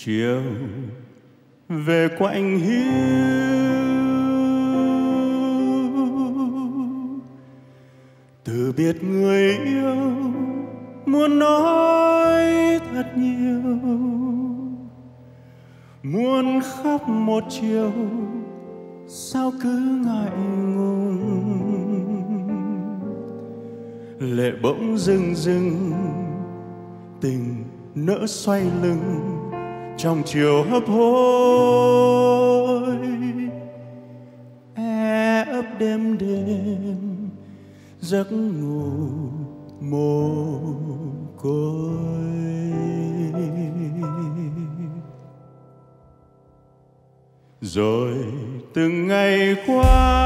chiều về quạnh hiu, từ biệt người yêu muốn nói thật nhiều, muốn khóc một chiều sao cứ ngại ngùng, lệ bỗng rưng rưng tình nỡ xoay lưng trong chiều hấp hối, e ấp đêm đêm giấc ngủ mồ côi. Rồi từng ngày qua,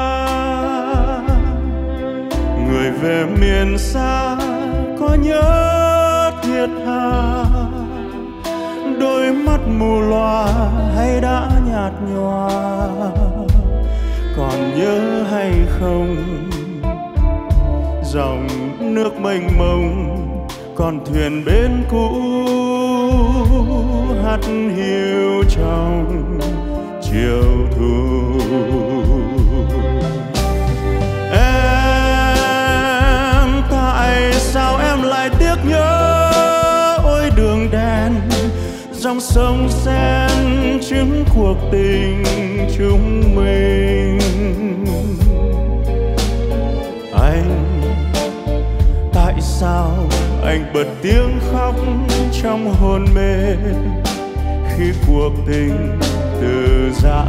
người về miền xa có nhớ thiệt hà, đôi mắt mù loà hay đã nhạt nhòa, còn nhớ hay không dòng nước mênh mông, con thuyền bên cũ hắt hiu trong chiều thu. Em tại sao em lại tiếc nhớ, ôi đường đèn dòng sông sen chứng cuộc tình chúng mình. Anh tại sao anh bật tiếng khóc trong hôn mê khi cuộc tình từ giã?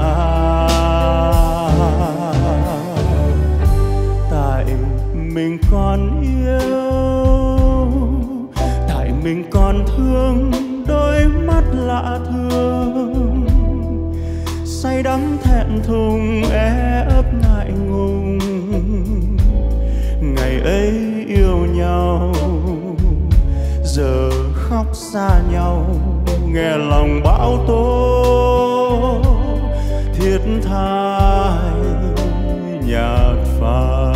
Tại mình còn yêu, tại mình còn thương đôi mắt lạ thường, say đắm thẹn thùng e ấp ngại ngùng. Ngày ấy yêu nhau giờ khóc xa nhau, nghe lòng bão tố thiết tha nhạt phai.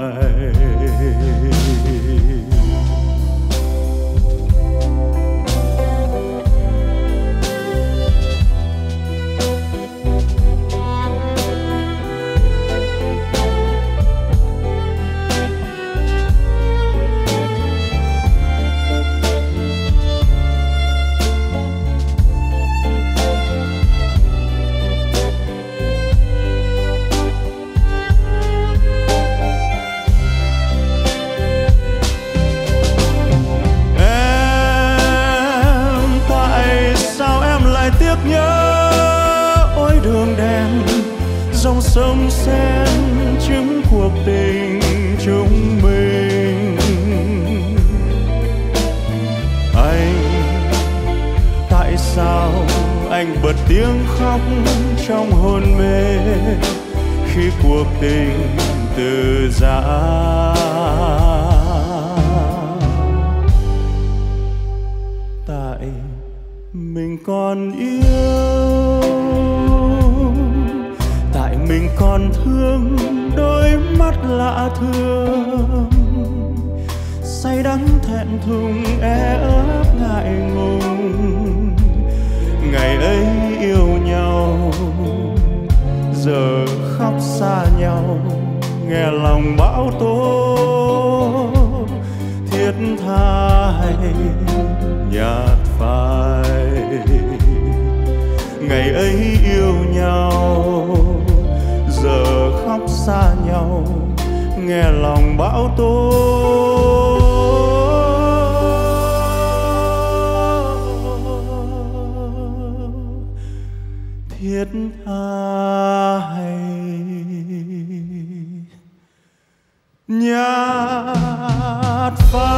Dòng sông sen chứng cuộc tình chúng mình. Anh tại sao anh bật tiếng khóc trong hôn mê khi cuộc tình từ giã? Tại mình còn yêu, tại mình còn thương đôi mắt lạ thường, say đắm thẹn thùng e ấp ngại ngùng. Ngày ấy yêu nhau giờ khóc xa nhau, nghe lòng bão tố thiết tha nhạt phai. Ngày ấy yêu nhau giờ khóc xa nhau, nghe lòng bão tố thiết tha nhạt phai.